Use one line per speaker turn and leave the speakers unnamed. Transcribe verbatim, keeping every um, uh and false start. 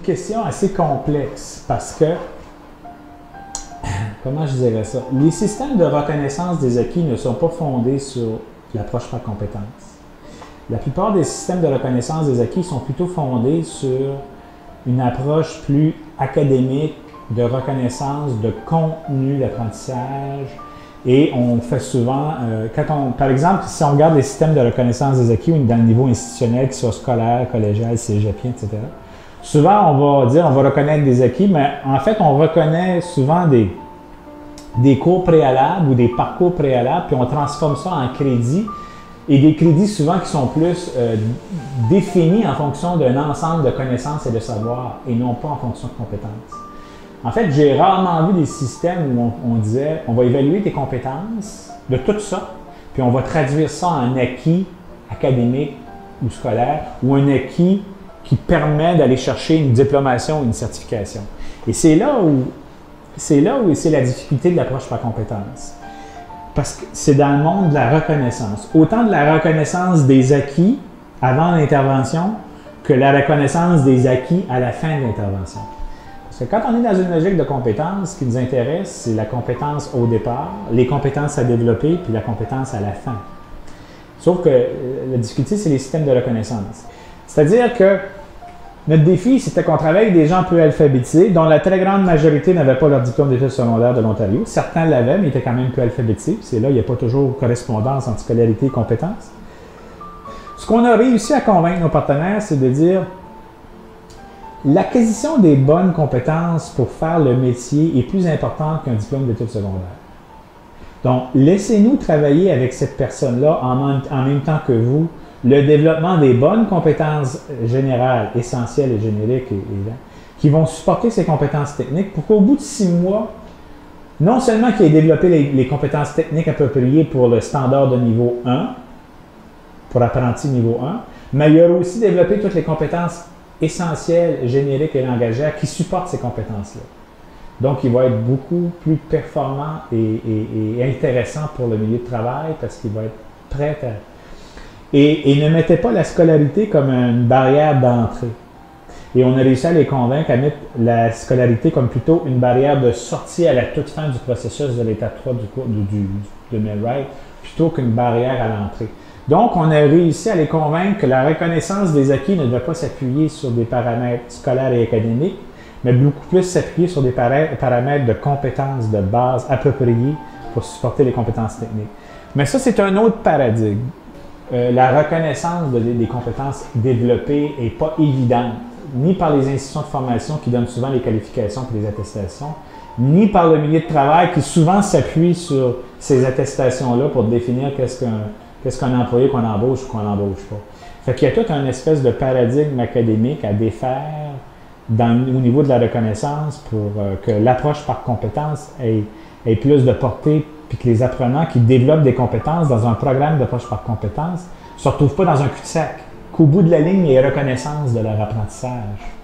question assez complexe parce que, comment je dirais ça, les systèmes de reconnaissance des acquis ne sont pas fondés sur l'approche par compétence. La plupart des systèmes de reconnaissance des acquis sont plutôt fondés sur une approche plus académique de reconnaissance de contenu d'apprentissage. Et on fait souvent, euh, quand on, par exemple, si on regarde les systèmes de reconnaissance des acquis dans le niveau institutionnel, qui soit scolaire, collégial, cégepien, et cetera, souvent on va dire on va reconnaître des acquis, mais en fait on reconnaît souvent des, des cours préalables ou des parcours préalables, puis on transforme ça en crédits, et des crédits souvent qui sont plus euh, définis en fonction d'un ensemble de connaissances et de savoirs, et non pas en fonction de compétences. En fait, j'ai rarement vu des systèmes où on, on disait on va évaluer tes compétences de tout ça, puis on va traduire ça en acquis académique ou scolaire, ou un acquis qui permet d'aller chercher une diplomation ou une certification. Et c'est là où c'est là où c'est la difficulté de l'approche par compétence. Parce que c'est dans le monde de la reconnaissance. Autant de la reconnaissance des acquis avant l'intervention que la reconnaissance des acquis à la fin de l'intervention. Parce que quand on est dans une logique de compétences, ce qui nous intéresse, c'est la compétence au départ, les compétences à développer, puis la compétence à la fin. Sauf que la difficulté, c'est les systèmes de reconnaissance. C'est-à-dire que notre défi, c'était qu'on travaille avec des gens peu alphabétisés, dont la très grande majorité n'avait pas leur diplôme d'études secondaires de l'Ontario. Certains l'avaient, mais étaient quand même peu alphabétisés. C'est là, il n'y a pas toujours correspondance entre scolarité et compétences. Ce qu'on a réussi à convaincre nos partenaires, c'est de dire l'acquisition des bonnes compétences pour faire le métier est plus importante qu'un diplôme d'études secondaires. Donc, laissez-nous travailler avec cette personne-là en, en même temps que vous, le développement des bonnes compétences générales, essentielles et génériques, et, et, qui vont supporter ces compétences techniques pour qu'au bout de six mois, non seulement qu'il ait développé les, les compétences techniques appropriées pour le standard de niveau un, pour apprenti niveau un, mais il a aussi développé toutes les compétences essentielles, génériques et langagières qui supportent ces compétences-là. Donc, il va être beaucoup plus performant et, et, et intéressant pour le milieu de travail parce qu'il va être prêt à... Et, et ne mettez pas la scolarité comme une barrière d'entrée. Et on a réussi à les convaincre à mettre la scolarité comme plutôt une barrière de sortie à la toute fin du processus de l'étape trois du cours du, du, de Millwright, plutôt qu'une barrière à l'entrée. Donc, on a réussi à les convaincre que la reconnaissance des acquis ne doit pas s'appuyer sur des paramètres scolaires et académiques, mais beaucoup plus s'appuyer sur des paramètres de compétences de base appropriées pour supporter les compétences techniques. Mais ça, c'est un autre paradigme. Euh, la reconnaissance de, des compétences développées n'est pas évidente, ni par les institutions de formation qui donnent souvent les qualifications et les attestations, ni par le milieu de travail qui souvent s'appuie sur ces attestations-là pour définir qu'est-ce qu'un qu'est-ce qu'un employé qu'on embauche ou qu'on n'embauche pas. Fait qu'il y a tout un espèce de paradigme académique à défaire dans, au niveau de la reconnaissance pour euh, que l'approche par compétence ait, ait plus de portée, puis que les apprenants qui développent des compétences dans un programme d'approche par compétence ne se retrouvent pas dans un cul-de-sac, qu'au bout de la ligne, il y ait reconnaissance de leur apprentissage.